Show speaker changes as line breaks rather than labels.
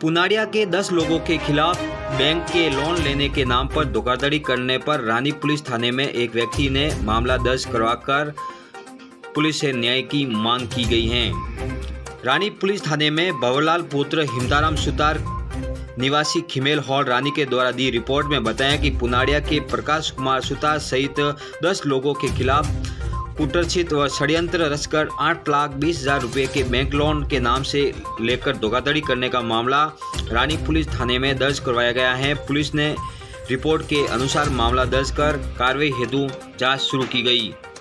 पुनाड़िया के 10 लोगों के खिलाफ बैंक के लोन लेने के नाम पर धोखाधड़ी करने पर रानी पुलिस थाने में एक व्यक्ति ने मामला दर्ज करवाकर पुलिस से न्याय की मांग की गई है। रानी पुलिस थाने में भवरलाल पुत्र हिमताराम सुतार निवासी खिमेल हॉल रानी के द्वारा दी रिपोर्ट में बताया कि पुनाड़िया के प्रकाश कुमार सुतार सहित 10 लोगों के खिलाफ कुटरछित व षड्यंत्र रचकर 8,20,000 रुपये के बैंक लोन के नाम से लेकर धोखाधड़ी करने का मामला रानी पुलिस थाने में दर्ज करवाया गया है। पुलिस ने रिपोर्ट के अनुसार मामला दर्ज कर कार्रवाई हेतु जांच शुरू की गई।